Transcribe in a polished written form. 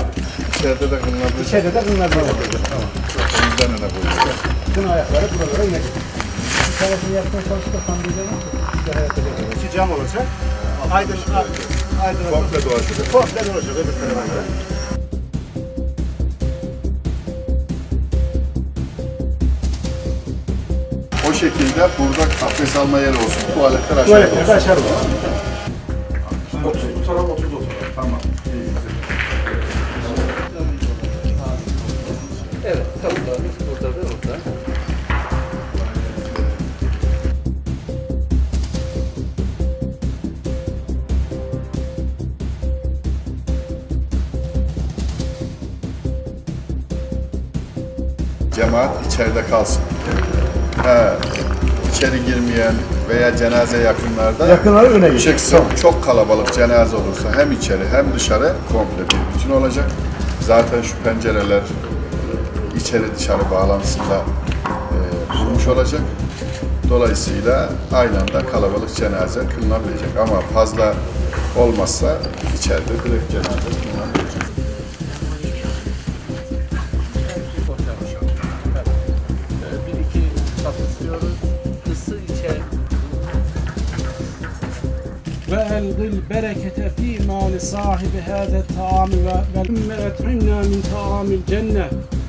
İçeride de kılınabilir. İçeride de kılınabilir. Tamam. Önümüzden öne koyuyoruz. Bütün ayakları buralara inecek. Bir tanesini yapmaya çalıştırsam diyeceğim. İçi cam olacak. Aydın. Komple dolaşacak. Komple dolaşacak öbür tarafa göre. O şekilde burada abdest alma yeri olsun. Tuvaletler aşağıda Tuvaletler olsun. aşağıda olsun. Bu taraf 30 olsun. Tamam. Evet, kapılarımız burada ve orada. Cemaat içeride kalsın. İçeri girmeyen veya cenaze yakınlarda Yakınları öne çıksın. Çok kalabalık cenaze olursa hem içeri hem dışarı komple bir bütün olacak. Zaten şu pencereler içeri dışarı bağlantısında bulmuş olacak. Dolayısıyla aynı anda kalabalık cenaze kılınabilecek. Ama fazla olmazsa içeride direkt cenaze kılınabilecek. Bir iki kat istiyoruz. Isı içer. Ve elgil berekete fî mâli sahibi hâzet ta'ami ve et'imnâ min ta'amil cennet.